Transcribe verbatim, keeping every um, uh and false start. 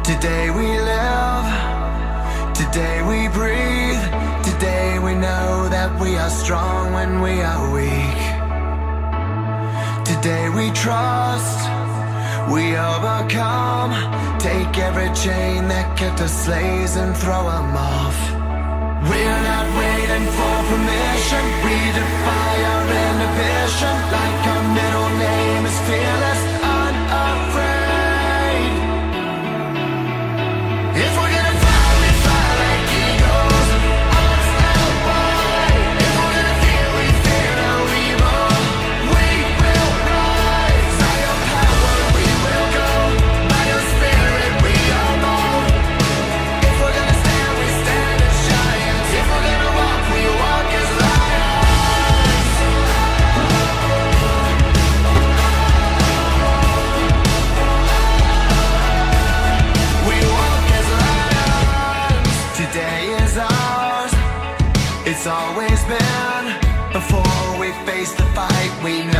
Today we live, today we breathe, today we know that we are strong when we are weak. Today we trust, we overcome, take every chain that kept us slaves and throw them off. We're not waiting for permission, we defy our inhibition, like our middle name is fearless, unafraid. If we're gonna fly, we fly like eagles, arms out wide. If we're gonna fear, we fear no evil. We will rise, by your power we will go, by your spirit we are bold. If we're gonna stand, we stand as giants. If we're gonna walk, we walk as lions. We walk as lions. Today is ours, it's always been. Before we face the fight, we know